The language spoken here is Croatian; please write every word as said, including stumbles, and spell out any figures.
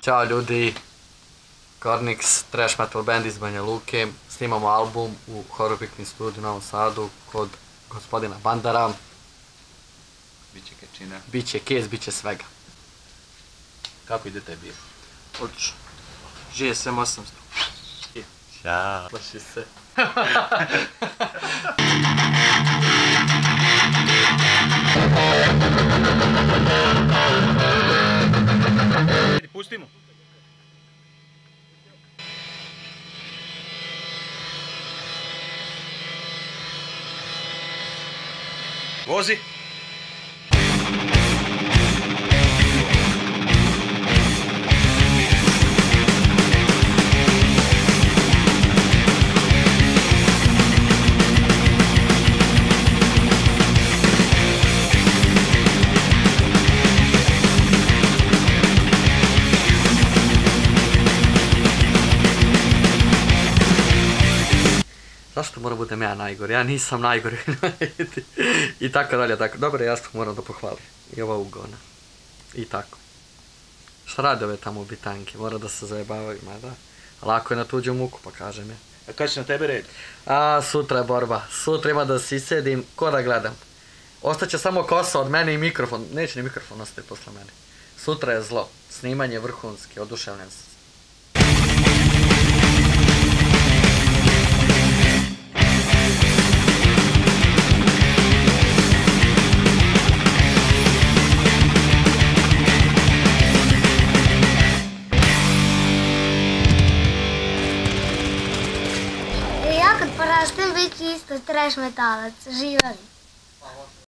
Ćao ljudi, Kornix, trash metal band iz Banja Luke, snimamo album u Horror Picnic studiju u Novom Sadu kod gospodina Bandara. Biće kečina. Biće kes, biće svega. Kako ide tebi? Odlično. G S M osamsto. Ćao. Plaši se. Pusti mu. Vozi. Zašto mora budem ja najgori? Ja nisam najgori. I tako dalje, tako. Dobro, ja to moram da pohvalim. I ova ugona. I tako. Šta rade ove tamo bitanke? Mora da se zajebavaju, ma da. Lako je na tuđu muku, pa kažem je. A kad će na tebe red? A, sutra je borba. Sutra ima da si sedim, ko da gledam. Ostaće samo kosa od mene i mikrofon. Neće ni mikrofon ostati posle mene. Sutra je zlo. Snimanje vrhunski, oduševljen sam. Ja kad porastem bit ću isto trash metalac, živeli.